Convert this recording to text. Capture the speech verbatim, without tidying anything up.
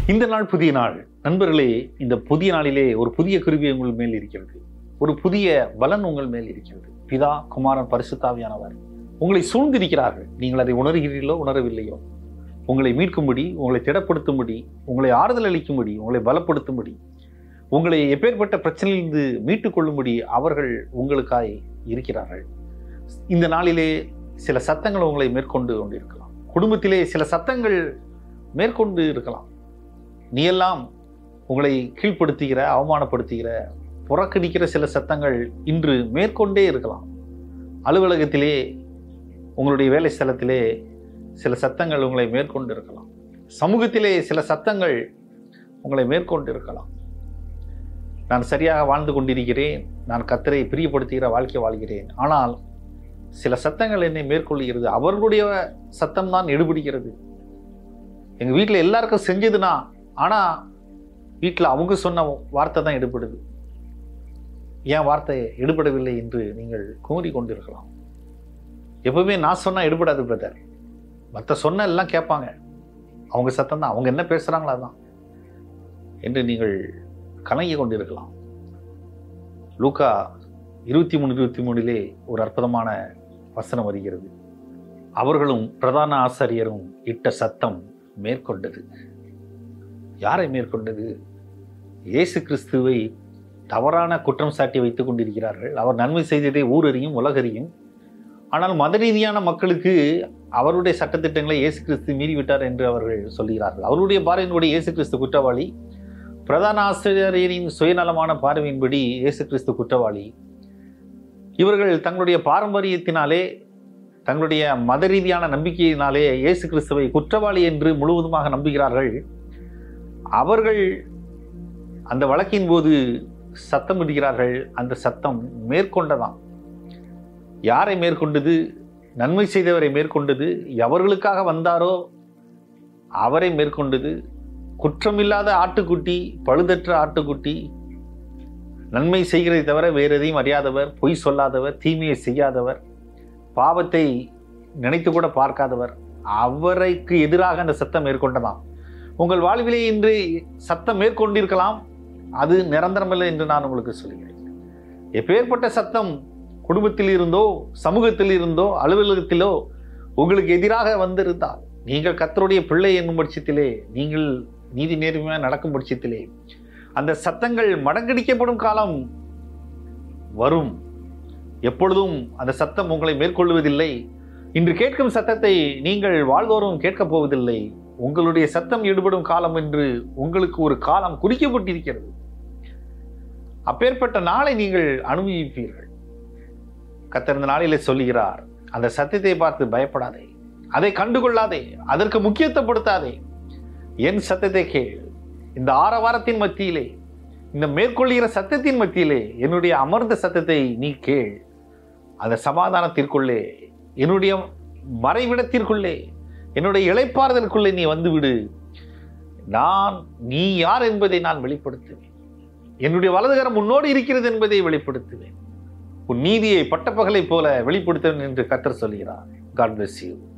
இந்த நாள் புதிய நாள். நண்பர்களே, இந்த புதிய நாளிலே ஒரு புதிய கிருபை உங்கள் மேல் இருக்கிறது. ஒரு புதிய பலன் உங்கள் மேல் இருக்கிறது. பிதா, குமாரன், பரிசுத்த ஆவியானவர் உங்களை சூழ்ந்திருக்கிறார்கள். நீங்கள் அதை உணர்கிறீர்களோ உணரவில்லையோ, உங்களை மீட்கும்படி, உங்களை திடப்படுத்தும்படி, உங்களை ஆறுதல் அளிக்கும்படி, உங்களை பலப்படுத்தும்படி, உங்களை எப்பேற்பட்ட பிரச்சனையிலிருந்து மீட்டுக் கொள்ளும்படி அவர்கள் உங்களுக்காய் இருக்கிறார்கள். இந்த நாளிலே சில சத்தங்கள் உங்களை மேற்கொண்டு கொண்டிருக்கலாம். குடும்பத்திலே சில சத்தங்கள் மேற்கொண்டு இருக்கலாம். நீ எல்லாம் உங்களை கீழ்ப்படுத்துகிற, அவமானப்படுத்துகிற, புறக்கணிக்கிற சில சத்தங்கள் இன்று மேற்கொண்டே இருக்கலாம். அலுவலகத்திலே, உங்களுடைய வேலை ஸ்தலத்திலே சில சத்தங்கள் உங்களை மேற்கொண்டு இருக்கலாம். சமூகத்திலே சில சத்தங்கள் உங்களை மேற்கொண்டு இருக்கலாம். நான் சரியாக வாழ்ந்து கொண்டிருக்கிறேன், நான் கர்த்தரை பிரியப்படுத்துகிற வாழ்க்கை வாழ்கிறேன், ஆனால் சில சத்தங்கள் என்னை மேற்கொள்கிறது. அவர்களுடைய சத்தம் தான் எடுபிடிக்கிறது. எங்கள் வீட்டில் எல்லாருக்கும் செஞ்சதுன்னா, ஆனால் வீட்டில் அவங்க சொன்ன வார்த்தை தான் எடுபடுது, ஏன் வார்த்தை எடுபடவில்லை என்று நீங்கள் குமுறி கொண்டிருக்கலாம். எப்பவுமே நான் சொன்னால் எடுபடாது பிரதர், மற்ற சொன்ன எல்லாம் கேட்பாங்க, அவங்க சத்தம் தான், அவங்க என்ன பேசுகிறாங்களோ அதுதான் என்று நீங்கள் கலங்கி கொண்டிருக்கலாம். லூக்கா இருபத்தி மூணு இருபத்தி மூணிலே ஒரு அற்புதமான வசனம் வருகிறது. அவர்களும் பிரதான ஆசாரியரும் இட்ட சத்தம் மேற்கொண்டது. யாரை மேற்கொண்டது? இயேசு கிறிஸ்துவை தவறான குற்றம் சாட்டி வைத்துக் கொண்டிருக்கிறார்கள். அவர் நன்மை செய்ததை ஊரறியும் உலகறியும். ஆனால் மத ரீதியான மக்களுக்கு அவருடைய சட்டத்திட்டங்களை இயேசு கிறிஸ்து மீறிவிட்டார் என்று அவர்கள் சொல்கிறார்கள். அவருடைய பார்வையின்படி இயேசு கிறிஸ்து குற்றவாளி. பிரதான ஆசிரியரின் சுயநலமான பார்வையின்படி இயேசு கிறிஸ்து குற்றவாளி. இவர்கள் தங்களுடைய பாரம்பரியத்தினாலே, தங்களுடைய மத ரீதியான நம்பிக்கையினாலே இயேசு கிறிஸ்துவை குற்றவாளி என்று முழுவதுமாக நம்புகிறார்கள். அவர்கள் அந்த வழக்கின் போது சத்தம் இடுகிறார்கள். அந்த சத்தம் மேற்கொண்டதாம். யாரை மேற்கொண்டது? நன்மை செய்தவரை மேற்கொண்டது. எவர்களுக்காக வந்தாரோ அவரை மேற்கொண்டது. குற்றமில்லாத ஆட்டுக்குட்டி, பழுதற்ற ஆட்டுக்குட்டி, நன்மை செய்கிறதை தவிர வேறு எதையும் அறியாதவர், பொய் சொல்லாதவர், தீமையை செய்யாதவர், பாவத்தை நினைத்து கூட பார்க்காதவர், அவருக்கு எதிராக அந்த சத்தம் மேற்கொண்டதாம். உங்கள் வாழ்விலே இன்று சத்தம் மேற்கொண்டிருக்கலாம், அது நிரந்தரமில்லை என்று நான் உங்களுக்கு சொல்கிறேன். எப்பேற்பட்ட சத்தம் குடும்பத்தில் இருந்தோ, சமூகத்தில் இருந்தோ, அலுவலகத்திலோ உங்களுக்கு எதிராக வந்திருந்தால், நீங்கள் கர்த்தருடைய பிள்ளை என்னும் பட்சத்திலே, நீங்கள் நீதி நேர்மையாக நடக்கும் பட்சத்திலே, அந்த சத்தங்கள் மடங்கடிக்கப்படும் காலம் வரும். எப்பொழுதும் அந்த சத்தம் உங்களை மேற்கொள்வதில்லை. இன்று கேட்கும் சத்தத்தை நீங்கள் வாழ்வோரும் கேட்கப் போவதில்லை. உங்களுடைய சத்தம் ஈடுபடும் காலம் என்று உங்களுக்கு ஒரு காலம் குறிக்கப்பட்டிருக்கிறது. அப்பேற்பட்ட நாளை நீங்கள் அனுபவிப்பீர்கள். கர்த்தர் இந்த நாளிலே சொல்லுகிறார், அந்த சத்தத்தை பார்த்து பயப்படாதே, அதை கண்டுகொள்ளாதே, அதற்கு முக்கியத்துவப்படுத்தாதே. என் சத்தத்தை கேள். இந்த ஆரவாரத்தின் மத்தியிலே, இந்த மேற்கொள்கிற சத்தத்தின் மத்தியிலே என்னுடைய அமர்ந்த சத்தத்தை நீ கேள். அந்த சமாதானத்திற்குள்ளே, என்னுடைய மறைவிடத்திற்குள்ளே, என்னுடைய இளைப்பாறுதலுக்குள்ளே நீ வந்துவிடு. நான் நீ யார் என்பதை நான் வெளிப்படுத்துவேன். என்னுடைய வலதுகரம் முன்னோடு இருக்கிறது என்பதை வெளிப்படுத்துவேன். உன் நீதியை பட்டப்பகலை போல வெளிப்படுத்துவேன் என்று கர்த்தர் சொல்கிறார். God bless you.